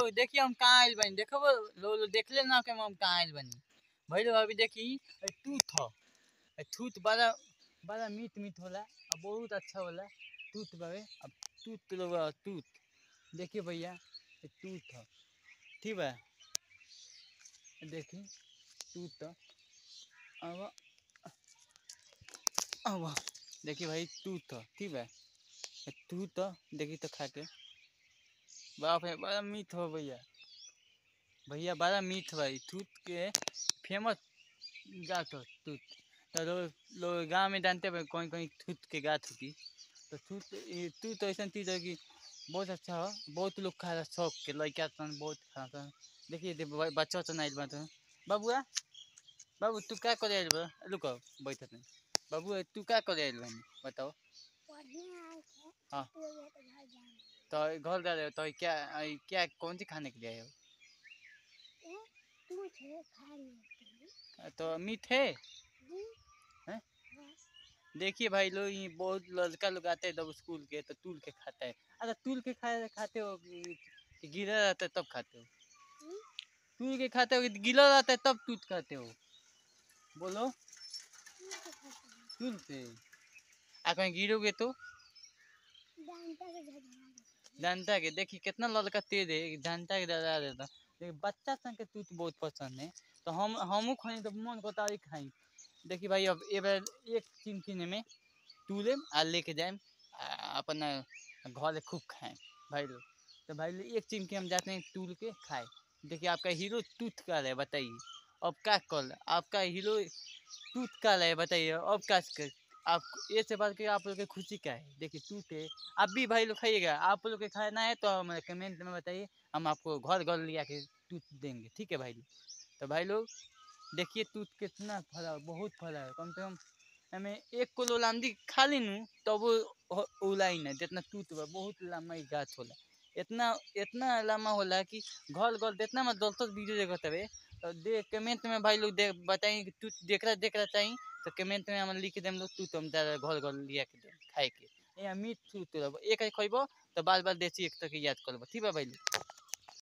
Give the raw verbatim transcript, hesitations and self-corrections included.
लोग देखिए हम कहाँ आयल बनी, देखो लो लो देख ले ना कि हम कहाँ आयल बनी भाई लोग। अभी देखी टूथ हो, टूथ बड़ा बड़ा मीठ मीठ होला और बहुत अच्छा होला टूथ बावे। अब टूथ लोग टूथ देखिए भैया टूथ हो ठीक है, देखी टूथ अब अब देखिए भाई टूथ हो ठीक है, टूथ देखी तो खा के बाप रे बड़ा मीठ हो भैया, भैया बड़ा मीठ भाई टूथ के फेमस गात हो टूथ। तो लोग लोग गाँव में जानते हैं कहीं कहीं टूथ के गात होती। तो टूथ टूथ ऐसा चीज़ है कि बहुत अच्छा हो, बहुत लोग खा रहा शौक के लड़का बहुत खाता। देखिए दे बच्चा तो नहीं बात बाबुआ बाबू तू क्या कर आयल बा रुको बैठ नहीं बाबू तू क्या कर आयल बनी बताओ। हाँ तो घर जा रहे हो तो क्या क्या कौन सी खाने के लिए आए हो? तो मीठे हैं? देखिए भाई लोग ये बहुत लड़का लोग आते हैं जब स्कूल के तो तूल के खाता है। अरे तूल के खाए खाते हो कि गिरा रहता है तब खाते हो? तूल के खाते हो कि गिला रहता है तब तूत खाते हो? बोलो तूल से आ कहीं गिरोगे तो डंडा के देखिए कितना लड़का तेज है डंडा के डरा देता। लेकिन बच्चा संग के तूत बहुत पसंद है तो हम हमू खाई तो मन को तारीख खाई। देखिए भाई अब ए बार एक चिमकिने में तूले आ लेके जाए अपना घर खूब खाएं भाई लोग। तो भाई लोग एक चिमकी हम जाते हैं तूल के खाए। देखिए आपका हीरो टूथ का है बताइए अब क्या कल आपका हीरो टूथ का है बताइए अब क्या आप ये से बात करिए आप लोग की खुशी क्या है। देखिए टूथ है आप भी भाई लोग खाइएगा, आप लोग के खाना है तो हमें कमेंट में बताइए हम आपको घर घर ले आके टूथ देंगे ठीक है भाई लोग। तो भाई लोग देखिए टूथ कितना फला बहुत फला है, कम से कम हमें एक किलो लामदी खा लीनू तो वो उलाई ना जितना टूथ बा बहुत लम्बा गाछ होला इतना इतना लम्बा होला कि घर घर जितना मैं दस दस वीडियो देखत हवे तो दे कमेंट में भाई लोग देख बताइए कि टूथ देख रहा देख रहा चाहिए तो कमेंट में हम लिख देम लोग टूथ हम घर घर लिया के दे खाए के या मीट टूथ एक खेबो तो बार बार देसी एक तक याद करबो ठीक है भाई लोग।